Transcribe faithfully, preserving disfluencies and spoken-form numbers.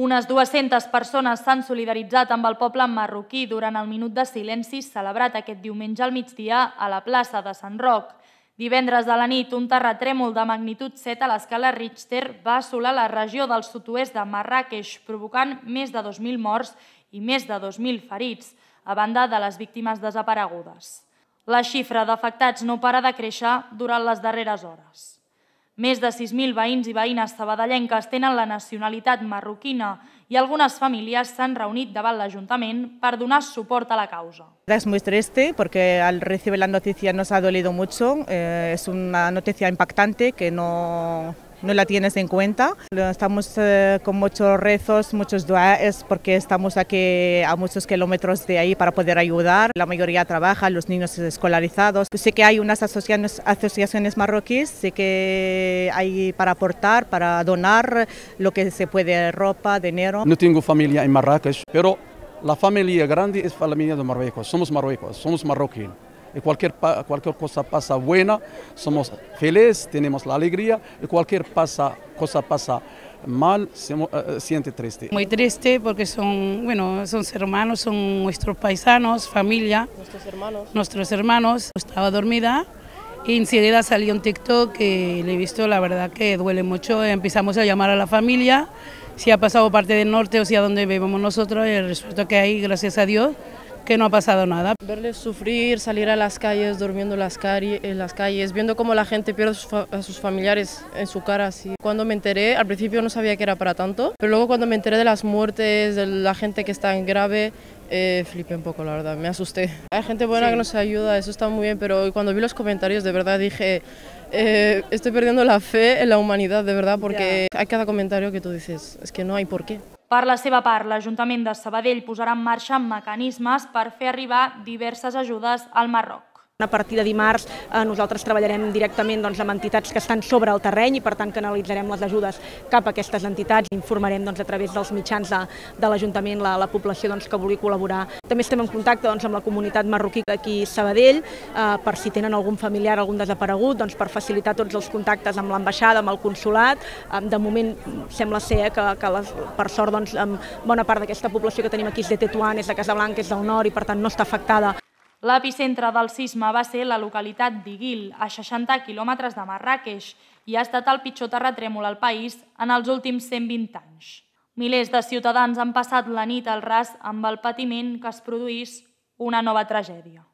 Unes dues-centes persones s'han solidaritzat amb el poble marroquí durant el minut de silenci celebrat aquest diumenge al migdia a la plaça de Sant Roc. Divendres a la nit, un terratrèmol de magnitud set a l'escala Richter va assolar la regió del sud-oest de Marràqueix, provocant més de dos mil morts i més de dos mil ferits, a banda de les víctimes desaparegudes. La xifra d'afectats no para de créixer durant les darreres hores. Més de sis mil veïns i veïnes sabadellenques tenen la nacionalitat marroquina i algunes famílies s'han reunit davant l'Ajuntament per donar suport a la causa. Es muy triste porque al recibir la noticia nos ha dolido mucho, eh, es una noticia impactante que no... no la tienes en cuenta. Estamos eh, con muchos rezos, muchos duaes, porque estamos aquí a muchos kilómetros de ahí para poder ayudar. La mayoría trabaja, los niños escolarizados. Sé que hay unas asociaciones, asociaciones marroquíes, sé que hay para aportar, para donar lo que se puede, ropa, dinero. No tengo familia en Marrakech, pero la familia grande es familia de Marruecos. Somos marruecos, somos marroquíes. Y cualquier, cualquier cosa pasa buena, somos felices, tenemos la alegría, y cualquier pasa, cosa pasa mal, se uh, siente triste. Muy triste porque son, bueno, son hermanos, son nuestros paisanos, familia. Nuestros hermanos. Nuestros hermanos. Estaba dormida y enseguida salió un TikTok que le he visto, la verdad que duele mucho. Empezamos a llamar a la familia, si ha pasado parte del norte o si a donde vivimos nosotros, y el resultado que hay, gracias a Dios, que no ha pasado nada. Verles sufrir, salir a las calles, durmiendo en las, en las calles, viendo cómo la gente pierde a sus familiares en su cara. Así. Cuando me enteré, al principio no sabía que era para tanto, pero luego cuando me enteré de las muertes, de la gente que está en grave, eh, flipé un poco, la verdad, me asusté. Hay gente buena sí. que nos ayuda, eso está muy bien, pero cuando vi los comentarios de verdad dije, eh, estoy perdiendo la fe en la humanidad, de verdad, porque yeah. hay cada comentario que tú dices, es que no hay por qué. Per la seva part, l'Ajuntament de Sabadell posarà en marxa mecanismes per fer arribar diverses ajudes al Marroc. A partir de dimarts eh, nosaltres treballarem directament doncs, amb entitats que estan sobre el terreny i per tant canalitzarem les ajudes cap a aquestes entitats. Informarem doncs, a través dels mitjans de, de l'Ajuntament la, la població doncs, que vulgui col·laborar. També estem en contacte doncs, amb la comunitat marroquí aquí a Sabadell eh, per si tenen algun familiar, algun desaparegut, doncs, per facilitar tots els contactes amb l'ambaixada, amb el consolat. Eh, de moment sembla ser que, que les, per sort doncs, bona part d'aquesta població que tenim aquí és de Tetuan, és de Casablanca, és del nord i per tant no està afectada. L'epicentre del sisme va ser la localitat d'Iguil, a seixanta quilòmetres de Marràqueix, i ha estat el pitjor terratrèmol al país en els últims cent vint anys. Milers de ciutadans han passat la nit al ras amb el patiment que es produís una nova tragèdia.